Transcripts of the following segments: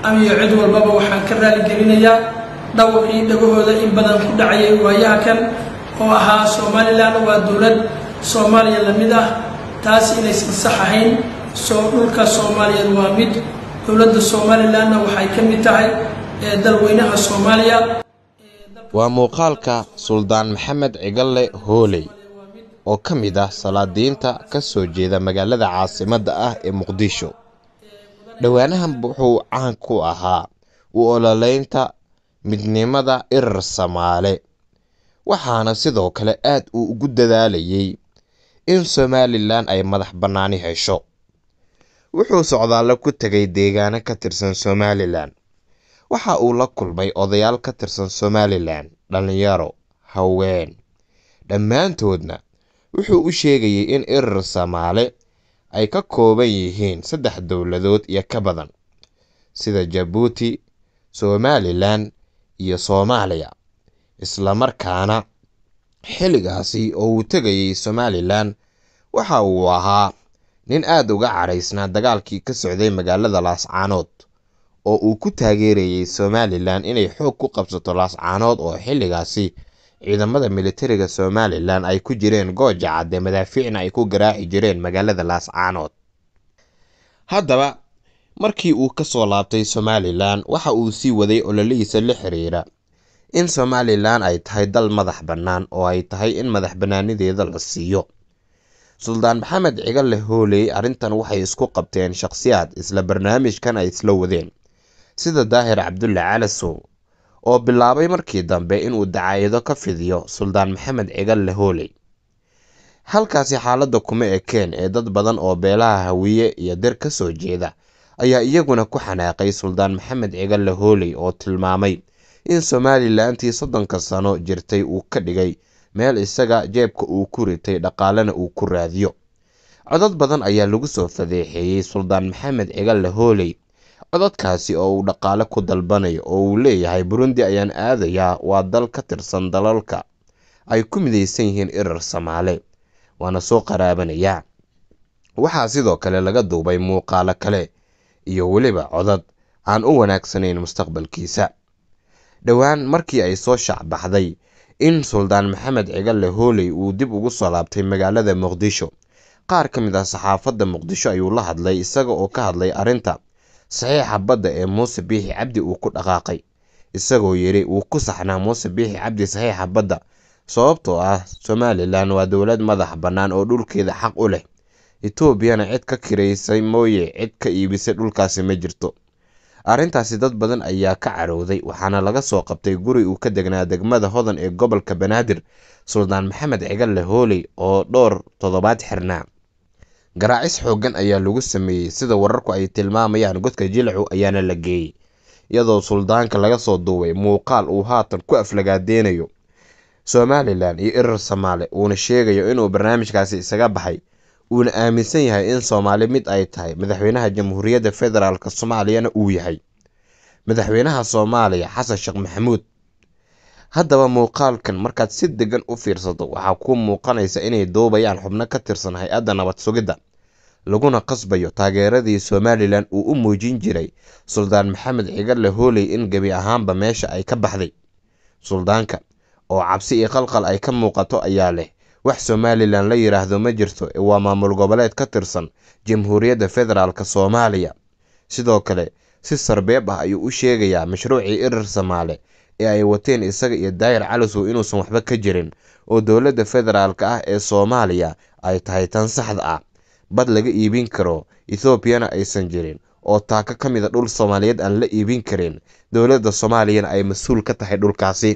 ama iyo cid walbaba waxaan ka raali gelinayaa dhawaqii dhagahooda in badan ku dhacayay waayaha kan oo ahaa Somaliland waa dawlad Soomaaliya la mid ah taas inaysan sax ahayn soo dhulka Soomaaliya waa mid dawladda Somaliland waxay ka mid tahay dalweynaha Soomaaliya. waa muuqaalka Suldaan Maxamed Cigalle Hooley oo ka mid ah salaadiinta ka soo jeeda magaalada caasimadda ah ee Muqdisho. dhawaanahan wuxuu caan ku ahaa u ololeynta midnimada irir Soomaale, waxaana sidoo kale aad uu ugu dadaalayay in Somaliland ay madax bannaani hesho. wuxuu socdaal ku tagay deegaano ka tirsan Somaliland, waxa uu la kulmay odayaal ka tirsan Somaliland, dhalinyaro, haween, dhammaantoodna wuxuu u sheegayay in irir Soomaale ay ka kooban yihiin 3 dawladood iyo ka badan sida Djibouti, Somaliland iyo Soomaaliya. isla markaana xilligaasi oo uu tagayay Somaliland waxa uu ahaa nin aad uga caraysnaa dagaalkii ka socday magaalada Laascaanood oo uu ku taageerayay Somaliland inay xoog ku qabsato Laascaanood oo xilligaasi ciidamada militariga Somaliland ay ku jireen gooja cadde madaafiicna ay ku garaaci jireen magaalada Laascaanood. haddaba markii uu ka soo laabtay Somaliland waxa uu sii waday ololihiisa la xiriira in Somaliland ay tahay dal madax bannaan oo ay tahay in madax bannaanideeda la siiyo. Suldaan Maxamed Cigalle Hooley arrintan waxay isku qabteen shakhsiyaad isla barnaamijkan ay isla wadeen sida Daahir Cabdulle Calasow oo bilaabay markii dambe inuu dacaayado ka fidiyo Suldaan Maxamed Cigalle Hooley. halkaasi xaaladda kuma ekeen ee dad badan oo beelaha Hawiye iyo Dir ka soo jeeda ayaa iyaguna ku xanaaqay Suldaan Maxamed Cigalle Hooley oo tilmaamay in Somalilandtii 30 sano jirtay uu ka dhigay meel isaga jeebka uu ku ritay dhaqaalena uu ku raadiyo. codad badan ayaa lagu soo fadeexeeyay Suldaan Maxamed Cigalle Hooley, codadkaasi oo uu dhaqaale ku dalbanayo oo uu leeyahay Burundi ayaan aadayaa waa dal ka tirsan dalalka ay ku midaysan yihiin irir Soomaale waana soo qaraabanayaa. waxaa sidoo kale laga duubay muuqaalo kale iyo weliba codad aan u wanaagsanayn mustaqbalkiisa. dhowaan markii ay soo shacbaxday in Suldaan Maxamed Cigalle Hooley uu dib ugu soo laabtay magaalada Muqdisho, qaar ka mid ah saxaafadda Muqdisho ayuu la hadlay isaga oo ka hadlay arrinta saxiixa badda ee Muuse Biixi Cabdi uu ku dhaqaaqay, isagoo yiri uu ku saxnaa Muuse Biixi Cabdi saxiixa badda sababtoo ah Somaliland waa dawlad madax bannaan oo dhulkeeda xaq u leh, Etoobiyana cid ka kireysay mooye cid ka iibisay dhulkaasi ma jirto. arrintaasi dad badan ayaa ka carooday, waxaana laga soo qabtay guri uu ka degnaa degmada Hodan ee gobolka Banaadir Suldaan Maxamed Cigalle Hooley oo dhowr toddobaad xirnaa. garaacis xooggan ayaa lagu sameeyay sida wararku ay tilmaamayaan, godka Jilcu ayaana la geeyay iyadoo suldaanka laga soo duubay muuqaal uu haatan ku aflagaadenayo Somaliland iyo irir Soomaale uuna sheegayo inuu barnaamijkaasi isaga baxay uuna aaminsan yahay in Soomaali mid ay tahay, madaxweynaha Jamhuuriyadda Federaalka Soomaaliyana uu yahay madaxweynaha Soomaaliya Xasan Sheekh Maxamuud. haddaba muuqaalkan markaad si degan u fiirsato waxaa ku muuqanaysa inay doobayaan xubno ka tirsan hay'adda nabad sugidda, laguna qasbayo taageeradii Somaliland uu u muujin jiray Suldaan Maxamed Cigalle Hooley in gebi ahaanba meesha ay ka baxday. suldaanka oo cabsi iyo qalqal ay ka muuqato ayaa leh wax Somaliland la yiraahdo ma jirto, waa maamul goboleed ka tirsan Jamhuuriyadda Federaalka Soomaaliya. sidoo kale si sarbeeb ah ayuu u sheegayaa mashruucii irir Soomaale ee ay wateen isaga iyo Daahir Calasow inuusan waxba ka jirin oo dowladda federaalka ah ee Soomaaliya ay tahay tan saxda ah, bad laga iibin karo Ethiopiana aysan jirin oo taaka ka mid ah dhul Soomaaliyeed aan la iibin karin, dowladda Soomaaliyana ay mas'uul ka tahay dhulkaasi.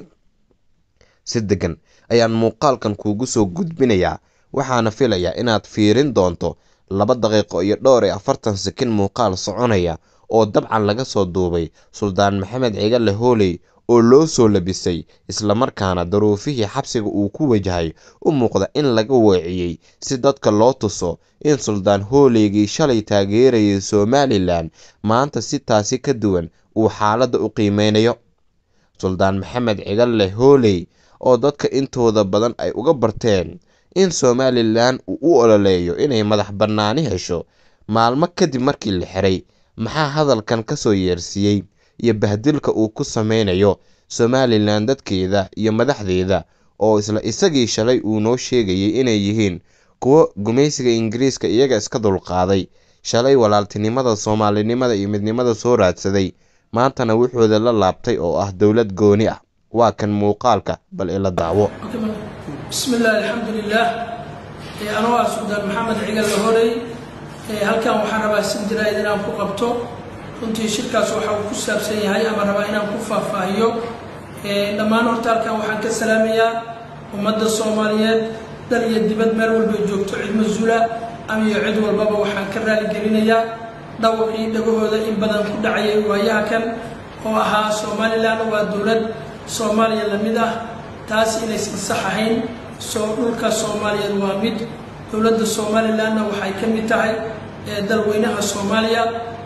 si degan ayaan muuqaalkan kuugu soo gudbinayaa, waxaana filayaa inaad fiirin doonto 2 daqiiqo iyo dhowr iyo 40 sekin muuqaal soconaya oo dabcan laga soo duubay Suldaan Maxamed Cigalle Hooley oo loo soo labisay isla markaana daruufihii xabsiga uu ku wajahay u muuqda in laga weeciyay si dadka loo tuso in Suldaan Hooleygii shalay taageerayay Somaliland maanta si taasi ka duwan uu xaaladda u qiimeynayo. Suldaan Maxamed Cigalle Hooley oo dadka intooda badan ay uga barteen in Somaliland uu u ololeeyo inay madax bannaani hesho maalmo kadib markii la xiray maxaa hadalkan ka soo yeersiiyey iyo bahdilka uu ku sameynayo Somaliland dadkeeda iyo madaxdeeda oo isla isagii shalay uu noo sheegayay inay yihiin kuwa gumaysiga Ingiriiska iyaga iska dulqaaday, shalay walaaltinimada Soomaalinimada iyo midnimada soo raadsaday, maantana wuxuuda la laabtay oo ah dowlad gooni ah. waa kan muuqaalka bal ila daawo. bismillaah alxamdulillaah anoo Suldaan Maxamed Cigal Hooley halkan waxaan rabaa si jirayd inaan ku qabto runtii shirkaas waxa uu ku saabsan yahay ama rabaa inaan ku faahfaahiyo dhammaan horta halkan waxaan ka salaamayaa ummadda Soomaaliyeed dal iyo dibad meel walba joogto cid mas'uula ama iyo cid walbaba waxaan ka raali gelinayaa dhawqii dhagahooda in badan ku dhacay waayaha kan oo ahaa Somaliland waa dowlad Soomaaliya la mid ah taas inaysan sax ahayn soo dhulka Soomaaliyeed waa mid dowladda Somalilandna waxay ka mid tahay dalweynaha Soomaaliya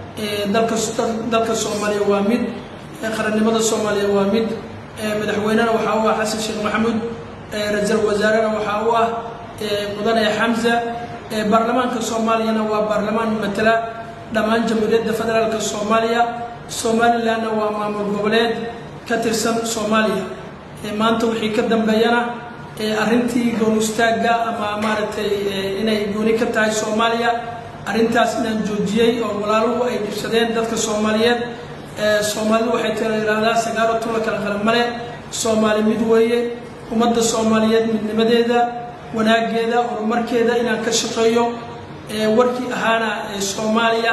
dalka Soomaaliya waa mid qarannimada Soomaaliya waa mid madaxweynaha waxa uu ah Xasan Sheekh Maxamuud ra'iisul wasaaraha waxa uu ah mudane Xamza baarlamaanka Soomaaliyana waa baarlamaan matala dhammaan jamhuuriyadda federaalka Soomaaliya Somalilandna waa maamul goboleed ka tirsan Soomaaliya maanta wixii ka dambeeyana arrintii goon istaaga ama maaragtay inay gooni ka tahay Soomaaliya arrintaas inaan joojiyay oo walaaluhu ay dhibsadeen dadka Soomaaliyeed Soomaalidu waxay tiraahdaa sagaaro tula kala qaramale Soomaali mid weeye ummadda Soomaaliyeed midnimadeeda wanaageeda horumarkeeda inaan ka shaqeeyo warkii ahaana Soomaaliya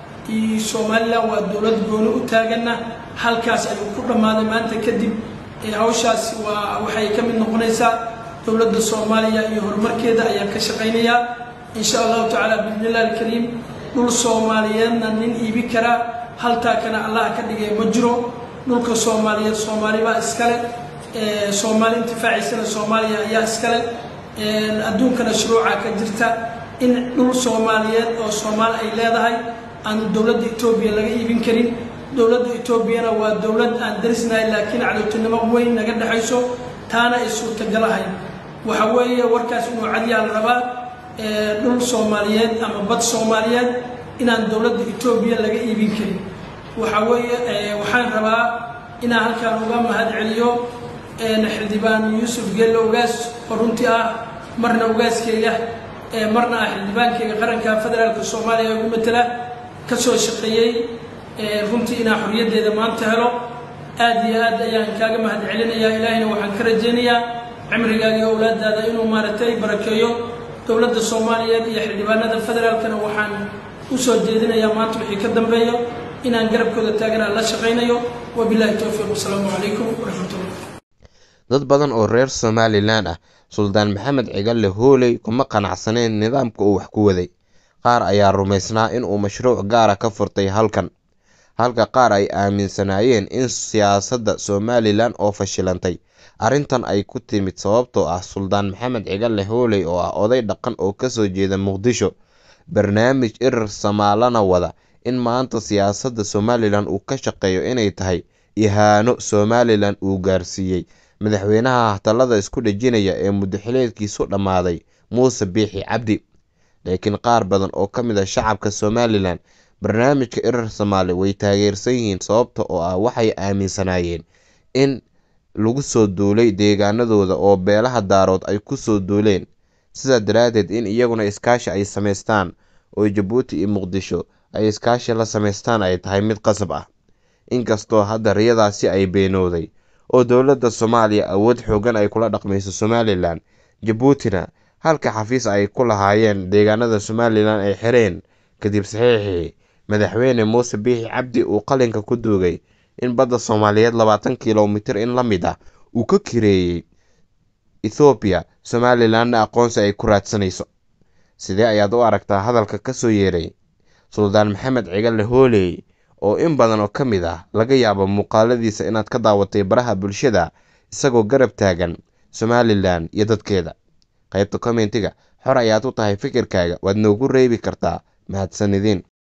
iyo Somaliland waa dowlad gooni u taagana halkaas ay ku dhamaaday maanta kadib hawshaas waxay ka mid noqonaysaa dowladda Soomaaliya iyo horumarkeeda ayaan ka shaqeynayaa insha Allah ta'ala billahi kareem dhul Soomaaliyeedna nin iibi kara halta kana Allah ka dhigay ma jiro dhulka Soomaaliyeed Soomaali baa iskale Soomaali intifaaciisana Soomaaliya ayaa iskale adduunkana shuruuca ka jirta in dhul Soomaaliyeed oo Soomaali ay leedahay aan dowladda Itoobiya laga iibin karin dowladda Itoobiyana waa dowlad aan darisnaay laakiin cadawtinimo weyn naga dhaxayso taana ay suurtagal ahayn waxa weeye warkaas inuu cadiyaal rabaa dhul Soomaaliyeed ama bad Soomaaliyeed inaan dowladda Itoobiya laga iibin karin waxa weeye waxaan rabaa inaan halkaan uga mahad celiyo xildhibaan Yuusuf Geelo Ugaas oo runtii ah marna ugaaskeyga marna xildhibaankeyga qaranka federaalka Soomaaliya ugu matala ka soo shaqeeyay runtii inaa xorriyadeeda maanta helo aad iyo aad ayaan kaaga mahad celinayaa ilaahayna waxaan ka rajaynayaa cimrigaaga iyo awlaadaada inuu maaragtay barakeeyo dowladda Soomaaliyeed iyo xildhibaanada federaalkana waxaan u soo jeedinayaa maanta wixii ka dambeeyo inaan garabkooda taaganaa la shaqeynayo wabillahi tawfiiq wassalaamu calaykum waraxmatullahi. dad badan oo reer Somaliland ah Suldaan Maxamed Cigal Hooley kuma qanacsaneen nidaamka uu wax ku waday. qaar ayaa rumaysnaa in uu mashruuc gaar ah ka furtay halka qaar ay aaminsanaayeen in siyaasadda Somaliland oo fashilantay. arrintan ay ku timid sababtoo ah Suldaan Maxamed Cigal Hooley oo ah oday dhaqan oo ka soo jeeda Muqdisho, barnaamij irir Soomaalana wada in maanta siyaasadda Somaliland uu ka shaqeeyo inay tahay ihaano Somaliland uu gaarsiiyey madaxweynaha talada isku dhajinaya ee muddaxileedkiisu dhamaaday Muuse Biixi Cabdi. laakiin qaar badan oo ka mid ah shacabka Somaliland barnaamijka irir Soomaali way taageersan yihiin sababta oo ah waxay aaminsanaayeen in lagu soo duulay deegaanadooda oo beelaha daarood ay ku soo duuleen, sidaa daraadeed in iyaguna iskaashi ay sameystaan oo Jabuuti iyo Muqdisho ay iskaashi la sameystaan ay tahay mid qasab ah. inkastoo hadda riyadaasi ay beenowday oo dowladda Soomaaliya awood xoogan ay kula dhaqmayso Somaliland, Jabuutina halka xafiis ay ku lahaayeen deegaanada Somaliland ay xireen kadib saxiixii madaxweyne Muuse Biixi Cabdi uu qalinka ku duugay in badda Soomaaliyeed 20 kiiloomitir in la mid ah uu ka kireeyay Ethiopia, Somalilandna aqoonsi ay ku raadsanayso. sidee ayaad u aragtaa hadalka ka soo yeeray Suldaan Maxamed Cigal Hooley oo in badan oo ka mid ah laga yaabo muuqaaladiisa inaad ka daawatay baraha bulshada isagoo garab taagan Somaliland iyo dadkeeda? qaybta commentiga xor ayaad u tahay fikirkaaga, waad noogu reebi kartaa. mahadsanidin.